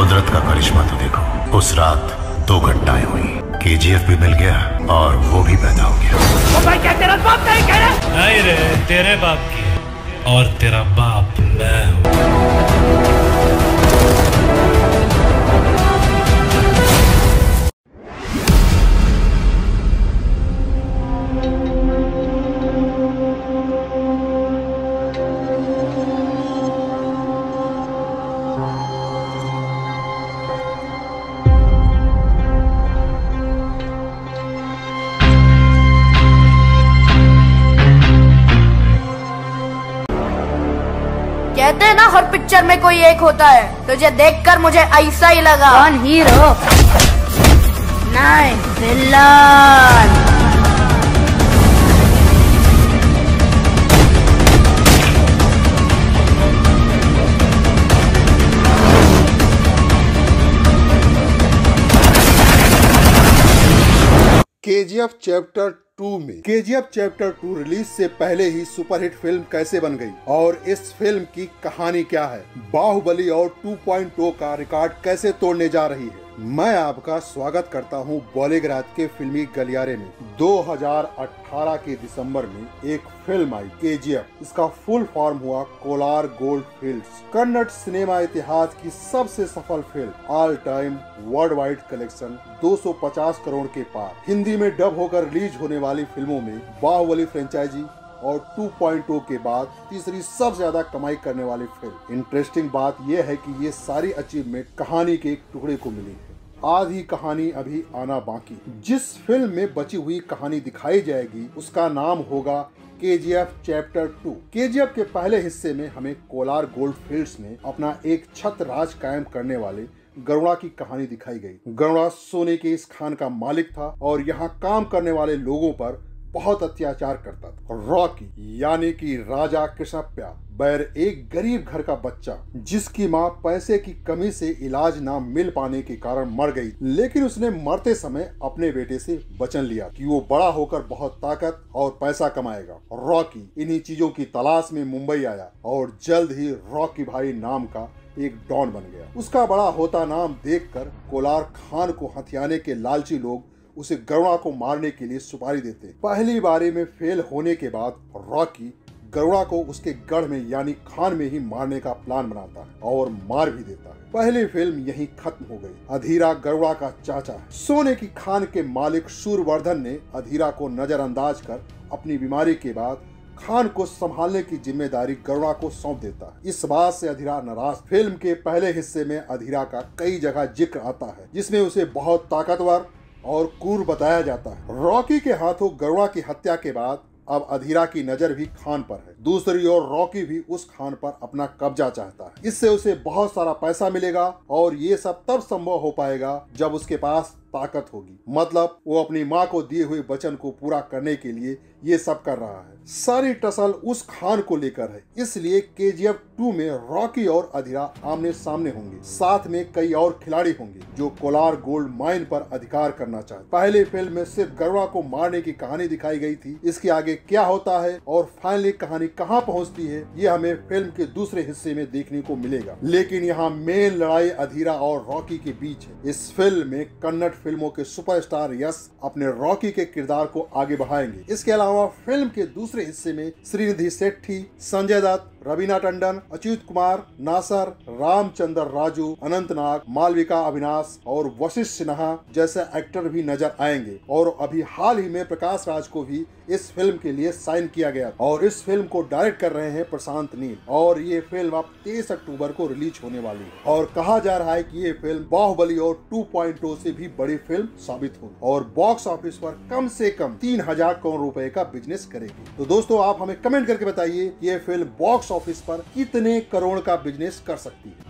कुदरत का करिश्मा तो देखो। उस रात 2 घटनाएं हुई। केजीएफ भी मिल गया और वो भी पैदा हो गया। ओ भाई, क्या तेरा बाप नहीं कह रहा? नहीं रे, तेरे बाप की, और तेरा बाप मैं हूं। कहते हैं ना, हर पिक्चर में कोई एक होता है। तुझे देखकर मुझे ऐसा ही लगा। कौन हीरो? नहीं, विलन। केजीएफ चैप्टर 2 में केजीएफ चैप्टर 2 रिलीज से पहले ही सुपरहिट फिल्म कैसे बन गई और इस फिल्म की कहानी क्या है, बाहुबली और 2.0 का रिकॉर्ड कैसे तोड़ने जा रही है। मैं आपका स्वागत करता हूं बॉलीवुड के फिल्मी गलियारे में। 2018 के दिसंबर में एक फिल्म आई, केजीएफ। इसका फुल फॉर्म हुआ Kolar gold fields. Kannada cinema इतिहास की सबसे सफल film, all time world wide collection 250 crore के पार। हिंदी में डब होकर रिलीज होने वाली फिल्मों में बाहुबली फ्रेंचाइजी और 2.0 के बाद तीसरी सबसे ज्यादा कमाई करने वाली फिल्म। इंटरेस्टिंग बात यह है कि ये सारी अचीवमेंट कहानी के एक टुकड़े को मिली है। आधी कहानी अभी आना बाकी। जिस फिल्म में बची हुई कहानी दिखाई जाएगी उसका नाम होगा केजीएफ चैप्टर 2। केजीएफ के पहले हिस्से में हमें कोलार गोल्ड फील्ड्स में अपना एक छत राज कायम करने वाले गरुड़ा की कहानी दिखाई गई। गरुड़ा सोने के इस खान का मालिक था और यहाँ काम करने वाले लोगों पर बहुत अत्याचार करता था। रॉकी यानी कि राजा कृष्णप्पा बैर एक गरीब घर का बच्चा, जिसकी माँ पैसे की कमी से इलाज ना मिल पाने के कारण मर गई, लेकिन उसने मरते समय अपने बेटे से वचन लिया कि वो बड़ा होकर बहुत ताकत और पैसा कमाएगा। रॉकी इन्हीं चीजों की तलाश में मुंबई आया और जल्द ही रॉकी भाई नाम का एक डॉन बन गया। उसका बड़ा होता नाम देखकर कोलार खान को हथियाने के लालची लोग उसे गरुड़ा को मारने के लिए सुपारी देते। पहली बारी में फेल होने के बाद रॉकी गरुड़ा को उसके गढ़ में यानी खान में ही मारने का प्लान बनाता है और मार भी देता है। पहली फिल्म यहीं खत्म हो गई। अधीरा गरुड़ा का चाचा है। सोने की खान के मालिक सूरवर्धन ने अधीरा को नजरअंदाज कर अपनी बीमारी के बाद खान को संभालने की जिम्मेदारी गरुड़ा को सौंप देता है। इस बात से अधीरा नाराज। फिल्म के पहले हिस्से में अधीरा का कई जगह जिक्र आता है, जिसमें उसे बहुत ताकतवर और क्रूर बताया जाता है। रॉकी के हाथों गरुड़ा की हत्या के बाद अब अधीरा की नजर भी खान पर है। दूसरी ओर रॉकी भी उस खान पर अपना कब्जा चाहता है। इससे उसे बहुत सारा पैसा मिलेगा और ये सब तब संभव हो पाएगा जब उसके पास ताकत होगी। मतलब वो अपनी माँ को दिए हुए वचन को पूरा करने के लिए ये सब कर रहा है। सारी टसल उस खान को लेकर है। इसलिए केजीएफ 2 में रॉकी और अधीरा आमने सामने होंगे। साथ में कई और खिलाड़ी होंगे जो कोलार गोल्ड माइन पर अधिकार करना चाहते। पहले फिल्म में सिर्फ गरुड़ा को मारने की कहानी दिखाई गई थी। इसके आगे क्या होता है और फाइनली कहानी कहाँ पहुँचती है, ये हमें फिल्म के दूसरे हिस्से में देखने को मिलेगा। लेकिन यहाँ मेन लड़ाई अधीरा और रॉकी के बीच है। इस फिल्म में कन्नड़ फिल्मों के सुपरस्टार यश अपने रॉकी के किरदार को आगे बढ़ाएंगे। इसके अलावा फिल्म के दूसरे हिस्से में श्रीनिधि शेट्टी, संजय दत्त, रवीना टंडन, अच्युत कुमार, नासर, रामचंद्र राजू, अनंतनाग, मालविका अविनाश और वशिष्ठ सिन्हा जैसे एक्टर भी नजर आएंगे। और अभी हाल ही में प्रकाश राज को भी इस फिल्म के लिए साइन किया गया और इस फिल्म को डायरेक्ट कर रहे हैं प्रशांत नील। और ये फिल्म अब 23 अक्टूबर को रिलीज होने वाली है और कहा जा रहा है कि ये फिल्म बाहुबली और 2.0 से भी बड़ी फिल्म साबित होगी और बॉक्स ऑफिस पर कम से कम 3000 करोड़ रुपए का बिजनेस करेगी। तो दोस्तों, आप हमें कमेंट करके बताइए कि ये फिल्म बॉक्स ऑफिस पर कितने करोड़ का बिजनेस कर सकती है।